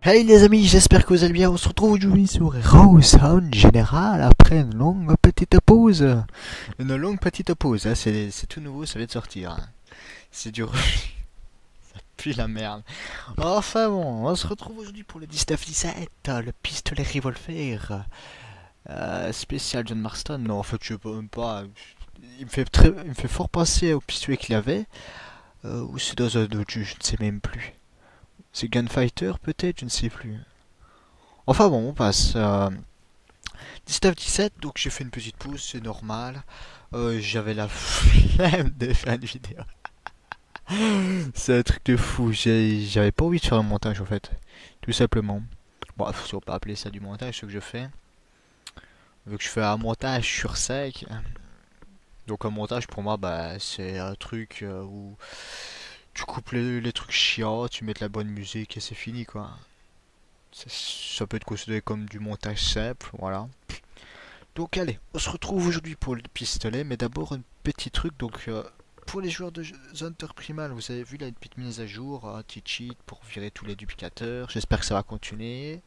Hey les amis, j'espère que vous allez bien. On se retrouve aujourd'hui sur Hero Sound Général après une longue petite pause. Une longue petite pause, hein, c'est tout nouveau, ça vient de sortir. Hein. C'est dur. Ça pue la merde. Enfin bon, on se retrouve aujourd'hui pour le 19-17, le pistolet revolver. Spécial John Marston. Non, en fait, je peux même pas. Il me fait fort penser au pistolet qu'il avait. Ou c'est dans un autre jeu, je ne sais même plus. C'est Gunfighter peut-être, je ne sais plus. Enfin bon, on passe. 19-17, donc j'ai fait une petite pause, c'est normal. J'avais la flemme de faire une vidéo. C'est un truc de fou, j'avais pas envie de faire un montage en fait. Tout simplement. Bon, si on peut appeler ça du montage, ce que je fais. Vu que je fais un montage sur sec. Donc un montage pour moi, bah, c'est un truc où tu coupes les trucs chiants, tu mets de la bonne musique et c'est fini quoi. Ça peut être considéré comme du montage simple, voilà. Donc allez, on se retrouve aujourd'hui pour le pistolet, mais d'abord un petit truc. Donc pour les joueurs de Hunter Primal, vous avez vu là une petite mise à jour, un petit cheat pour virer tous les duplicateurs. J'espère que ça va continuer.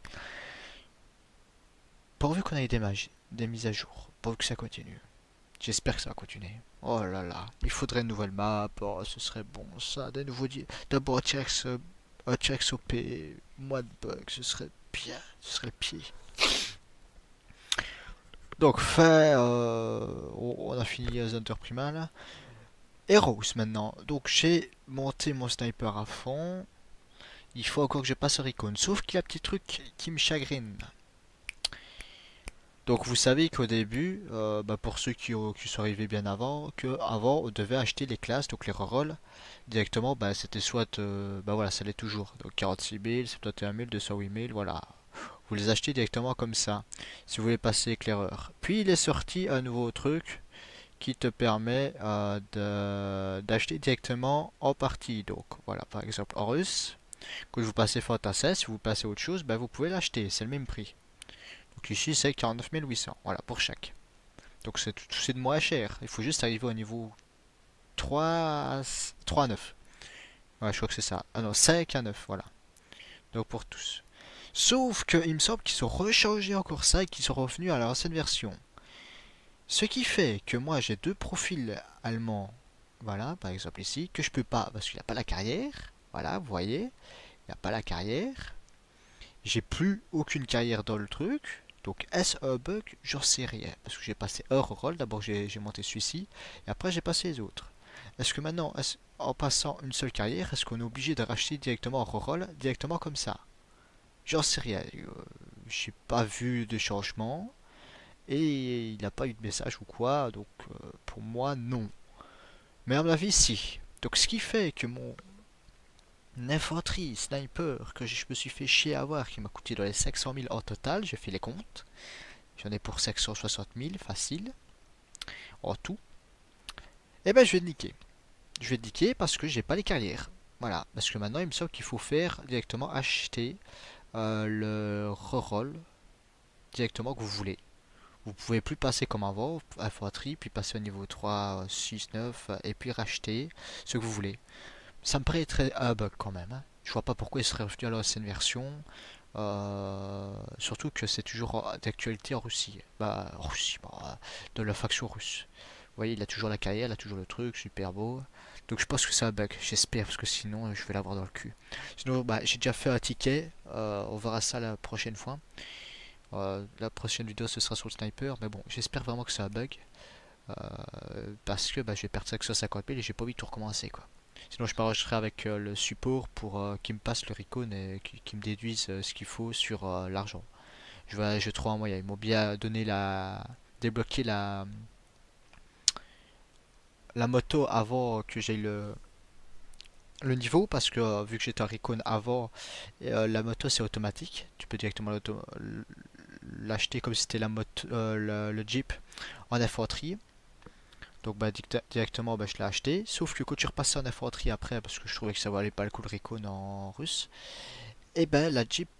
Pourvu qu'on ait des mises à jour, pourvu que ça continue. J'espère que ça va continuer. Oh là là, il faudrait une nouvelle map, oh, ce serait bon ça, des nouveaux d'abord un T-Rex OP, moins de bugs, ce serait bien, ce serait le pied. Donc fait, on a fini les Hunter Primal. Heroes maintenant. Donc j'ai monté mon sniper à fond. Il faut encore que je passe au recon. Sauf qu'il y a un petit truc qui me chagrine. Donc vous savez qu'au début, bah, pour ceux qui sont arrivés bien avant, avant on devait acheter les classes, donc les rerolls directement. Bah, c'était soit, bah voilà, ça l'est toujours. Donc 46 000, 71 000, 208 000, voilà. Vous les achetez directement comme ça, si vous voulez passer éclaireur. Puis il est sorti un nouveau truc qui te permet d'acheter directement en partie. Donc voilà, par exemple Horus, quand vous passez Fantassin, si vous passez autre chose, ben, vous pouvez l'acheter, c'est le même prix. Donc ici c'est 49 800, voilà pour chaque. Donc c'est de moins cher, il faut juste arriver au niveau 3, 3 à 9. Ouais, je crois que c'est ça. Ah non, 5 à 9, voilà. Donc pour tous. Sauf que il me semble qu'ils ont rechangé encore ça et qu'ils sont revenus à leur ancienne version. Ce qui fait que moi j'ai deux profils allemands, voilà, par exemple ici, que je peux pas, parce qu'il n'y a pas la carrière, voilà, vous voyez, il n'y a pas la carrière, j'ai plus aucune carrière dans le truc, donc est-ce un bug? J'en sais rien, parce que j'ai passé un reroll, d'abord j'ai monté celui-ci, et après j'ai passé les autres. Est-ce que maintenant, en passant une seule carrière, est-ce qu'on est obligé de racheter directement un reroll, directement comme ça? J'en sais rien, j'ai pas vu de changement. Et il n'a pas eu de message ou quoi, donc pour moi non. Mais à mon avis si. Donc ce qui fait que mon infanterie sniper que je me suis fait chier à avoir, qui m'a coûté dans les 500 000 en total, j'ai fait les comptes. J'en ai pour 560 000 facile, en tout. Et ben je vais le niquer. Je vais le niquer parce que j'ai pas les carrières. Voilà, parce que maintenant il me semble qu'il faut faire directement acheter le reroll directement que vous voulez. Vous pouvez plus passer comme avant, infanterie, puis passer au niveau 3, 6, 9, et puis racheter ce que vous voulez. Ça me paraît très un bug quand même. Hein. Je vois pas pourquoi il serait revenu à l'ancienne version. Surtout que c'est toujours d'actualité en Russie. Bah, en Russie, bah, de la faction russe. Vous voyez, il a toujours la carrière, il a toujours le truc, super beau. Donc je pense que c'est un bug, j'espère, parce que sinon je vais l'avoir dans le cul. Sinon, bah, j'ai déjà fait un ticket, on verra ça la prochaine fois. La prochaine vidéo ce sera sur le sniper, mais bon, j'espère vraiment que c'est un bug. Parce que bah, je vais perdre 550 000 et j'ai pas envie de tout recommencer quoi. Sinon je m'arrangerai avec le support pour qu'il me passe le recon et qu'il me déduise ce qu'il faut sur l'argent. Je trouve un moyen. Ils m'ont bien donné débloqué la moto avant que j'aille le niveau parce que vu que j'étais en recon avant, la moto c'est automatique. Tu peux directement l'acheter comme si c'était la moto, le Jeep en infanterie. Donc bah, directement bah, je l'ai acheté. Sauf que quand tu repassais en infanterie après, parce que je trouvais que ça valait pas le coup le recon en russe, et ben la Jeep,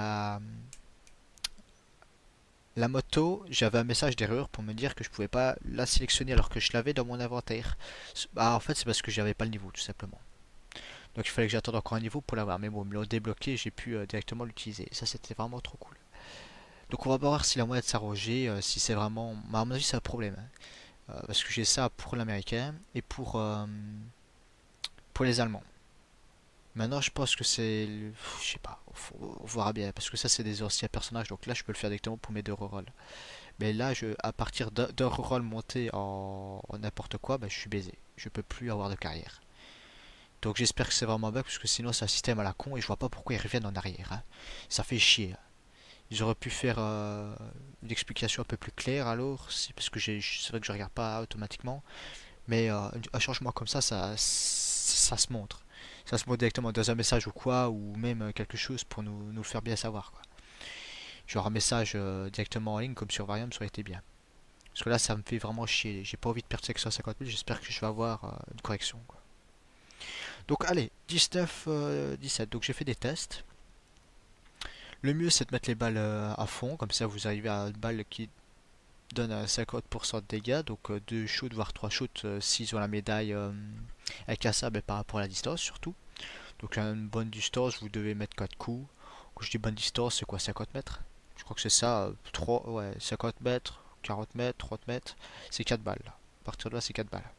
la moto, j'avais un message d'erreur pour me dire que je pouvais pas la sélectionner alors que je l'avais dans mon inventaire. Bah en fait c'est parce que j'avais pas le niveau tout simplement. Donc il fallait que j'attende encore un niveau pour l'avoir. Mais bon, ils me l'ont débloqué et j'ai pu directement l'utiliser. Ça, c'était vraiment trop cool. Donc on va voir s'il a moyen de s'arranger, si c'est vraiment... À mon avis, c'est un problème, hein. Parce que j'ai ça pour l'américain et pour les Allemands. Maintenant, je pense que c'est... Je sais pas, on verra bien. Parce que ça, c'est des anciens personnages. Donc là, je peux le faire directement pour mes deux rerolls. Mais là, à partir d'un reroll monté en n'importe quoi, bah, je suis baisé. Je peux plus avoir de carrière. Donc j'espère que c'est vraiment bug, parce que sinon c'est un système à la con et je vois pas pourquoi ils reviennent en arrière, hein. Ça fait chier, hein. Ils auraient pu faire une explication un peu plus claire alors, parce que c'est vrai que je regarde pas automatiquement, mais un changement comme ça se montre. Ça se montre directement dans un message ou quoi, ou même quelque chose pour nous le faire bien savoir, quoi. Genre un message directement en ligne comme sur Varium, ça aurait été bien. Parce que là ça me fait vraiment chier, j'ai pas envie de perdre 550 000, j'espère que je vais avoir une correction, quoi. Donc allez, 19, 17, donc j'ai fait des tests. Le mieux c'est de mettre les balles à fond, comme ça vous arrivez à une balle qui donne 50% de dégâts, donc 2 shoots voire 3 shoots s'ils ont la médaille incassable et par rapport à la distance surtout. Donc à une bonne distance vous devez mettre 4 coups. Quand je dis bonne distance c'est quoi, 50 mètres? Je crois que c'est ça, 3, ouais, 50 mètres, 40 mètres, 30 mètres, c'est 4 balles. À partir de là c'est 4 balles.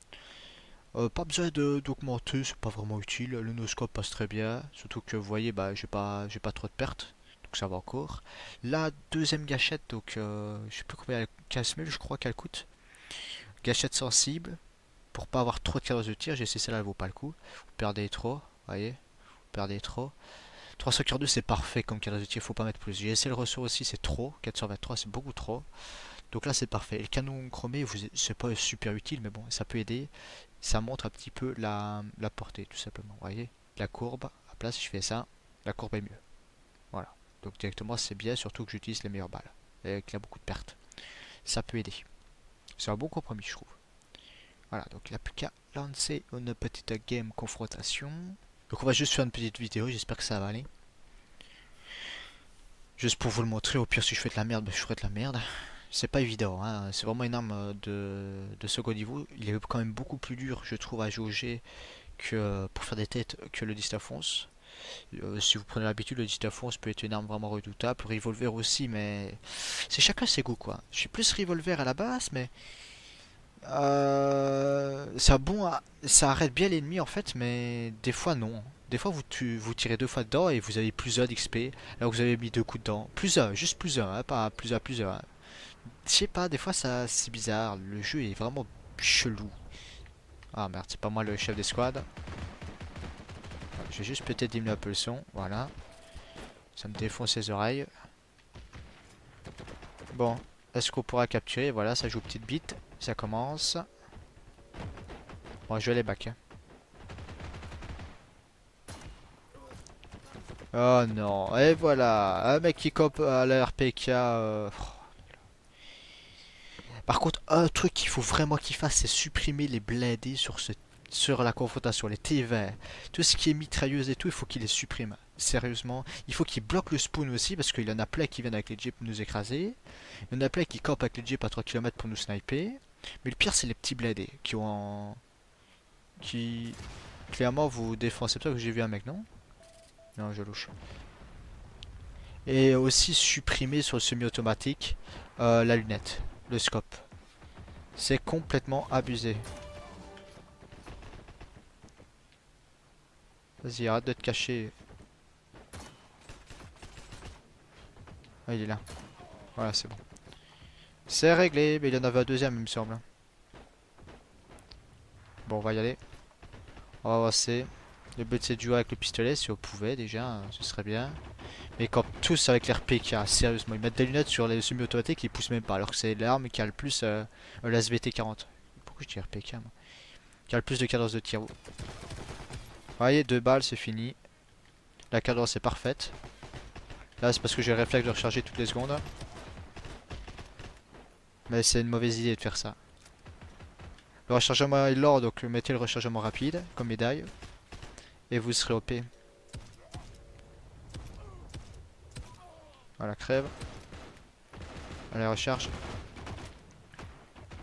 Pas besoin d'augmenter, c'est pas vraiment utile. Le no-scope passe très bien. Surtout que vous voyez, bah, j'ai pas trop de pertes. Donc ça va encore. La deuxième gâchette, donc je sais plus combien, 15 000 je crois qu'elle coûte. Gâchette sensible. Pour pas avoir trop de cadres de tir, j'ai essayé celle-là, elle vaut pas le coup. Vous perdez trop, voyez. Vous perdez trop. 342 c'est parfait comme cadre de tir, faut pas mettre plus. J'ai essayé le ressort aussi, c'est trop. 423 c'est beaucoup trop. Donc là c'est parfait. Et le canon chromé, c'est pas super utile, mais bon, ça peut aider. Ça montre un petit peu la portée, tout simplement. Vous voyez, la courbe, à place, si je fais ça, la courbe est mieux. Voilà. Donc directement, c'est bien, surtout que j'utilise les meilleures balles. Et qu'il y a beaucoup de pertes. Ça peut aider. C'est un bon compromis, je trouve. Voilà, donc il n'y a plus qu'à lancer une petite game confrontation. Donc on va juste faire une petite vidéo, j'espère que ça va aller. Juste pour vous le montrer, au pire si je fais de la merde, ben, je ferai de la merde. C'est pas évident, hein. C'est vraiment une arme de second niveau. Il est quand même beaucoup plus dur, je trouve, à jauger que pour faire des têtes que le Distafonce. Si vous prenez l'habitude, le Distafonce peut être une arme vraiment redoutable. Le revolver aussi, mais c'est chacun ses goûts, quoi. Je suis plus revolver à la base, mais ça bon, ça arrête bien l'ennemi en fait, mais des fois non. Des fois vous tirez deux fois dedans et vous avez plus 1 d'XP, alors que vous avez mis 2 coups dedans. Plus 1, juste plus 1, hein, pas plus 1, hein. Je sais pas, des fois ça c'est bizarre, le jeu est vraiment chelou. Ah merde, c'est pas moi le chef des squads. Je vais juste peut-être diminuer un peu le son, voilà. Ça me défonce les oreilles. Bon, est-ce qu'on pourra capturer? Voilà, ça joue petite bite, ça commence. Bon, je vais aller back, hein. Oh non, et voilà, un mec qui cope à la RPK. Par contre, un truc qu'il faut vraiment qu'il fasse, c'est supprimer les blindés sur la confrontation, les T20. Tout ce qui est mitrailleuse et tout, il faut qu'il les supprime. Sérieusement, il faut qu'il bloque le spawn aussi, parce qu'il y en a plein qui viennent avec les jeeps nous écraser. Il y en a plein qui campent avec les jeeps à 3 km pour nous sniper. Mais le pire, c'est les petits blindés qui ont... qui clairement vous défendent. C'est pour ça que j'ai vu un mec, non? Non, je louche. Et aussi supprimer sur le semi-automatique la lunette, le scope. C'est complètement abusé. Vas-y, arrête de te cacher. Ah, il est là. Voilà, c'est bon. C'est réglé, mais il y en avait un deuxième, il me semble. Bon, on va y aller. On va avancer. Le but c'est de jouer avec le pistolet, si on pouvait déjà, ce serait bien. Mais quand tous avec l'RPK, sérieusement, ils mettent des lunettes sur les semi-automatiques, ils poussent même pas, alors que c'est l'arme qui a le plus la SVT 40. Pourquoi je dis RPK moi? Qui a le plus de cadence de tir. Vous voyez, 2 balles, c'est fini. La cadence est parfaite. Là, c'est parce que j'ai le réflexe de recharger toutes les secondes. Mais c'est une mauvaise idée de faire ça. Le rechargement est lent, donc mettez le rechargement rapide comme médaille. Et vous serez OP. Voilà, crève. Allez, recharge.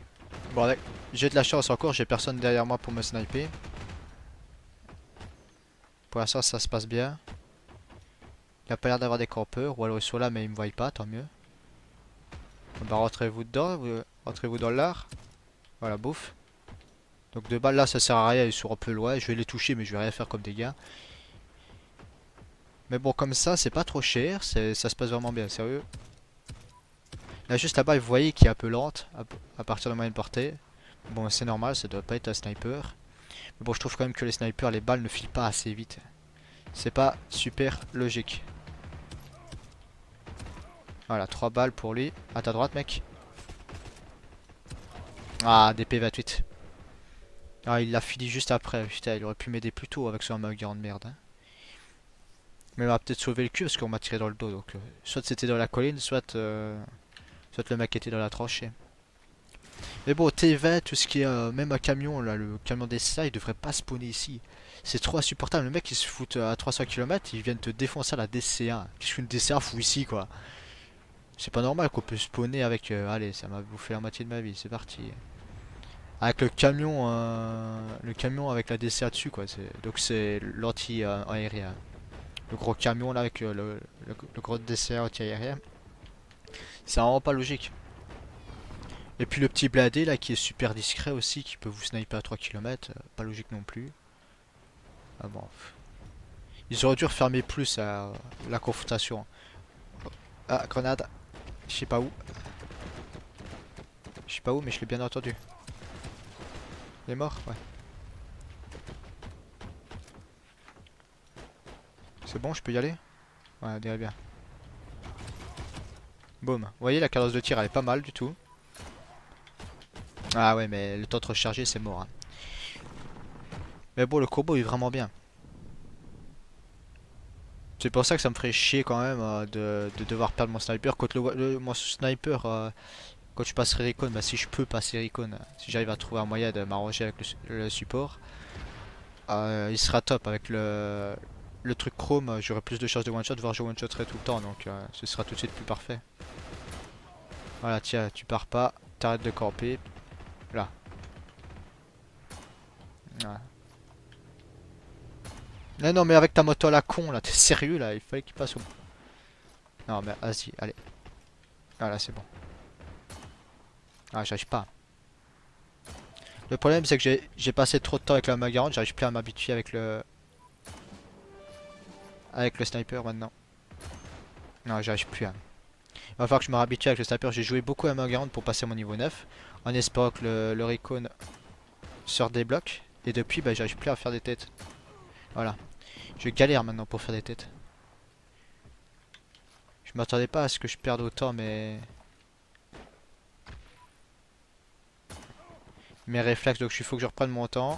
Bon, j'ai de la chance encore, j'ai personne derrière moi pour me sniper. Pour l'instant ça se passe bien. Il a pas l'air d'avoir des campeurs, ou alors ils sont là mais ils me voient pas, tant mieux. Bah rentrez-vous dedans, rentrez-vous dans l'art. Voilà, bouffe. Donc de balles là ça sert à rien, ils sont un peu loin, je vais les toucher mais je vais rien faire comme dégâts. Mais bon comme ça c'est pas trop cher, ça se passe vraiment bien, sérieux. Là juste là-bas vous voyez qu'il est un peu lente à partir de moyenne portée. Bon c'est normal, ça doit pas être un sniper. Mais bon je trouve quand même que les snipers, les balles ne filent pas assez vite. C'est pas super logique. Voilà, 3 balles pour lui. À ta droite mec. Ah, DP28. Ah, il l'a fini juste après. Putain, il aurait pu m'aider plus tôt avec son hammer de merde. Hein. Mais il m'a peut-être sauvé le cul parce qu'on m'a tiré dans le dos. Donc, soit c'était dans la colline, soit le mec était dans la tranchée. Mais bon, T20, tout ce qui est même un camion, là, le camion d'essai, il devrait pas spawner ici. C'est trop insupportable. Le mec il se fout à 300 km, il vient de te défoncer à la DCA. Qu'est-ce qu'une DCA fout ici quoi? C'est pas normal qu'on peut spawner avec. Allez, ça m'a bouffé la moitié de ma vie, c'est parti. Avec le camion avec la DCA dessus quoi. Donc c'est l'anti-aérien. Le gros camion là avec le gros DCA anti-aérien. C'est vraiment pas logique. Et puis le petit bladé là qui est super discret aussi, qui peut vous sniper à 3 km, pas logique non plus. Ah bon. Ils auraient dû refermer plus la confrontation. Ah, grenade. Je sais pas où. Je sais pas où, mais je l'ai bien entendu. Il est mort? Ouais. C'est bon, je peux y aller? Ouais, on dirait bien. Boum. Vous voyez, la cadence de tir, elle est pas mal du tout. Ah ouais, mais le temps de recharger, c'est mort. Hein. Mais bon, le combo est vraiment bien. C'est pour ça que ça me ferait chier quand même de devoir perdre mon sniper. Quand mon sniper, quand je passerai Recon, bah si je peux passer Recon, si j'arrive à trouver un moyen de m'arranger avec le support, il sera top. Avec le truc chrome, j'aurai plus de chances de one shot, voire je one shotterai tout le temps, donc ce sera tout de suite plus parfait. Voilà, tiens, tu pars pas, t'arrêtes de camper. Là. Voilà. Non, non, mais avec ta moto à la con, là, t'es sérieux, là, il fallait qu'il passe au... Non, mais vas-y, allez. Ah, là, c'est bon. Ah, j'arrive pas. Le problème, c'est que j'ai passé trop de temps avec la Magarante, j'arrive plus à m'habituer avec le sniper maintenant. Non, j'arrive plus à... Il va falloir que je me réhabitue avec le sniper. J'ai joué beaucoup à Magarante pour passer mon niveau 9, en espérant que le Recon sorte des blocs. Et depuis, bah, j'arrive plus à faire des têtes. Voilà. Je galère maintenant pour faire des têtes. Je m'attendais pas à ce que je perde autant mes réflexes, donc il faut que je reprenne mon temps.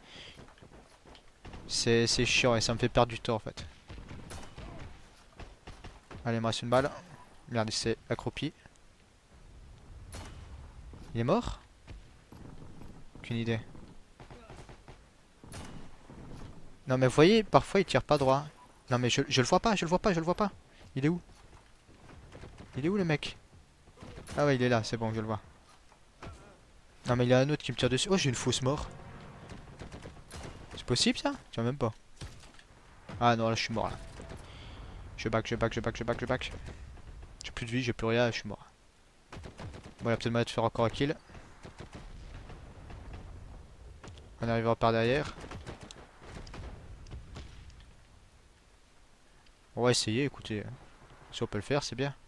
C'est chiant et ça me fait perdre du temps en fait. Allez, il me reste une balle. Merde, il s'est accroupi. Il est mort? Aucune idée. Non mais vous voyez, parfois il tire pas droit. Non mais je le vois pas, je le vois pas, je le vois pas. Il est où? Il est où le mec? Ah ouais, il est là, c'est bon, je le vois. Non mais il y a un autre qui me tire dessus. Oh, j'ai une fausse mort. C'est possible ça? Tiens, même pas. Ah non, là je suis mort là. Je back, je back, je back, je back, je back. J'ai plus de vie, j'ai plus rien, je suis mort. Bon, il y a peut-être moyen de faire encore un kill. On arrivera par derrière. On va essayer, écoutez. Si on peut le faire, c'est bien.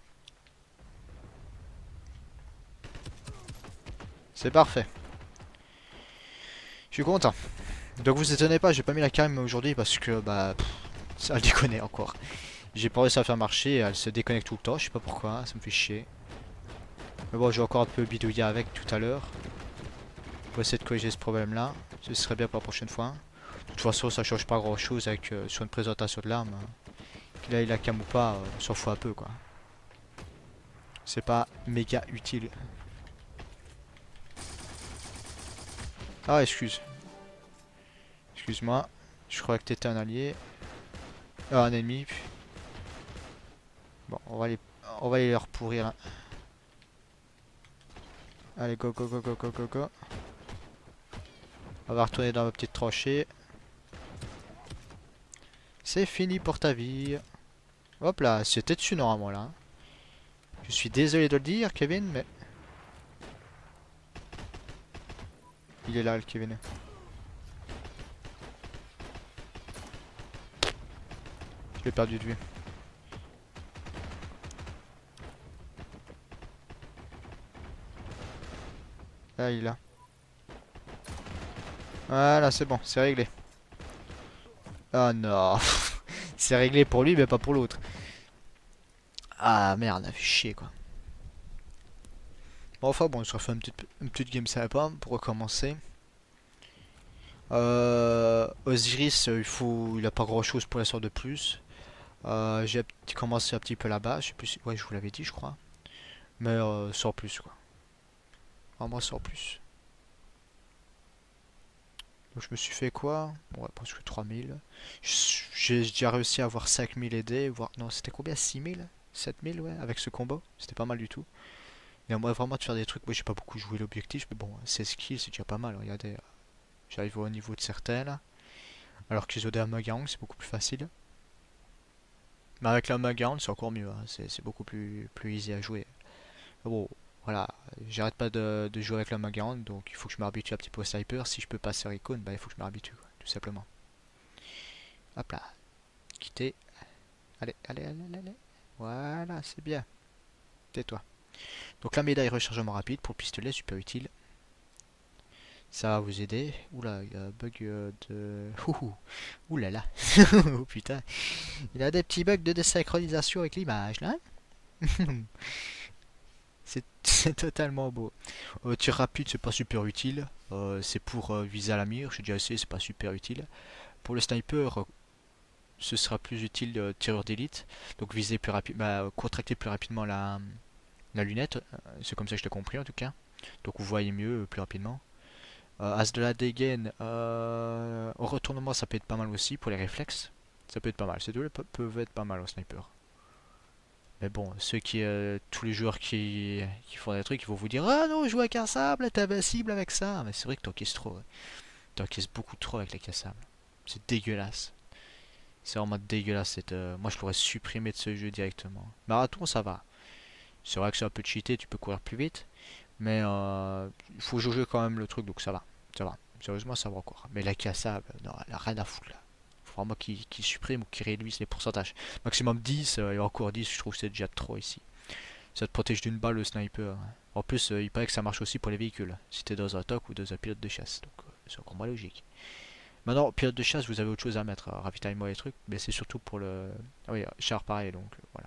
C'est parfait. Je suis content. Donc vous étonnez pas, j'ai pas mis la cam aujourd'hui parce que bah ça déconne encore. J'ai pas réussi à faire marcher, elle se déconnecte tout le temps, je sais pas pourquoi, ça me fait chier. Mais bon, j'ai encore un peu bidouillé avec tout à l'heure. Pour essayer de corriger ce problème là. Ce serait bien pour la prochaine fois. De toute façon ça change pas grand chose avec sur une présentation de l'arme. Qu'il ait la cam ou pas, on s'en fout un peu quoi. C'est pas méga utile. Ah excuse-moi. Je croyais que t'étais un allié. Ah, un ennemi. Bon, on va aller leur pourrir là. Allez, go, go, go, go, go, go, go. On va retourner dans ma petite tranchée. C'est fini pour ta vie. Hop là, c'était dessus normalement là. Je suis désolé de le dire, Kevin, mais... Il est là, le Kevin. Je l'ai perdu de vue. Là, il est là. Voilà, c'est bon, c'est réglé. Oh non. C'est réglé pour lui, mais pas pour l'autre. Ah merde, on a fait chier quoi. Bon, enfin bon, on se refait une petite game sympa pour recommencer. Osiris, il a pas grand chose pour l'instant de plus. J'ai commencé un petit peu là-bas, je sais plus ouais, je vous l'avais dit, je crois. Mais sans plus quoi. Vraiment sans plus. Donc je me suis fait quoi? Ouais, presque 3000. J'ai déjà réussi à avoir 5000 aidés, voire... Non, c'était combien? 6000? 7000, ouais, avec ce combo. C'était pas mal du tout. Et moi vraiment de faire des trucs, moi j'ai pas beaucoup joué l'objectif, mais bon, 16 kills c'est déjà pas mal, regardez. J'arrive au niveau de certaines. Alors que les OD à Magang c'est beaucoup plus facile. Mais avec la Magang c'est encore mieux, hein. C'est beaucoup plus easy à jouer. Bon, voilà, j'arrête pas de jouer avec la Magang, donc il faut que je m'habitue un petit peu au sniper. Si je peux passer Recon, bah il faut que je m'habitue, tout simplement. Hop là, quitter. Allez, allez, allez, allez. Voilà, c'est bien. Tais-toi. Donc la médaille rechargement rapide pour le pistolet, super utile. Ça va vous aider. Oula, il y a un bug de... Oula là. Oh putain. Il y a des petits bugs de désynchronisation avec l'image là. C'est totalement beau. Tir rapide, c'est pas super utile. C'est pour viser à la mire. J'ai déjà essayé, c'est pas super utile. Pour le sniper, ce sera plus utile tireur d'élite. Donc viser plus rapidement, contracter plus rapidement la lunette. C'est comme ça que je l'ai compris en tout cas. Donc vous voyez mieux plus rapidement. As de la dégaine, au retournement ça peut être pas mal aussi pour les réflexes. Ça peut être pas mal. Ces deux peuvent être pas mal au sniper. Mais bon, tous les joueurs qui font des trucs, ils vont vous dire ah non, joue avec un sable, t'es invincible avec ça. Mais c'est vrai que t'encaisses trop. Ouais. T'encaisses beaucoup trop avec les cassables. C'est dégueulasse. C'est vraiment dégueulasse. Moi je l'aurais supprimé de ce jeu directement. Marathon ça va. C'est vrai que c'est un peu cheaté, tu peux courir plus vite. Mais il faut jauger quand même le truc, donc ça va. Ça va. Sérieusement, ça va encore. Mais la cassable, non, elle a rien à foutre là. Faut vraiment qu'il supprime ou qu'il réduise les pourcentages. Maximum 10, et encore 10, je trouve que c'est déjà trop ici. Ça te protège d'une balle le sniper. En plus, il paraît que ça marche aussi pour les véhicules. Si t'es dans un TOC ou dans un pilote de chasse. Donc c'est encore moins logique. Maintenant, pilote de chasse, vous avez autre chose à mettre. Ravitaillement et les trucs. Mais c'est surtout pour le... Ah oui, char pareil, donc voilà.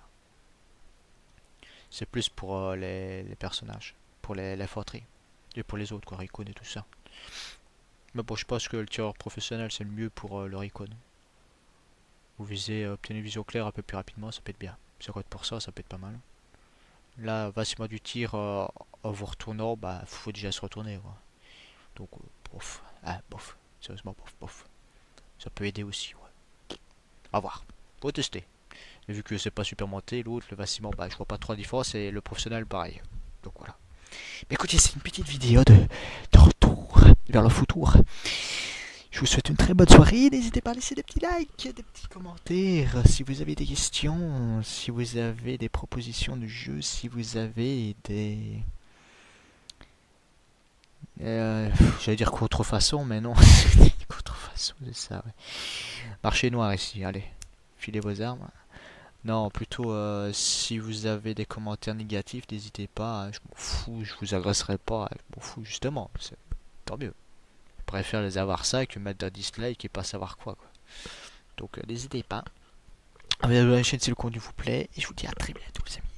C'est plus pour les personnages. Pour les forteries. Et pour les autres, quoi, Recon et tout ça. Mais bon, je pense que le tireur professionnel, c'est le mieux pour le Recon. Vous visez, obtenir une vision claire un peu plus rapidement, ça peut être bien. 50%, ça peut être pas mal. Là, facilement du tir en vous retournant, bah, faut déjà se retourner, quoi. Donc, bof. Ah, bof. Sérieusement, bof, bof. Ça peut aider aussi, ouais. À voir. Faut tester. Et vu que c'est pas super monté, l'autre, le vacillement, bah, je vois pas trop la différence, et le professionnel, pareil. Donc voilà. Mais écoutez, c'est une petite vidéo de retour vers le futur. Je vous souhaite une très bonne soirée. N'hésitez pas à laisser des petits likes, des petits commentaires. Si vous avez des questions, si vous avez des propositions de jeux, si vous avez des... j'allais dire contrefaçon, mais non. Contrefaçon, c'est ça, ouais. Marché noir ici, allez. Filez vos armes. Non, plutôt si vous avez des commentaires négatifs, n'hésitez pas, je m'en fous, je vous agresserai pas, je m'en fous justement, tant mieux. Je préfère les avoir ça que mettre un dislike et pas savoir quoi. Donc n'hésitez pas. Abonnez-vous à la chaîne si le contenu vous plaît, et je vous dis à très bientôt les amis.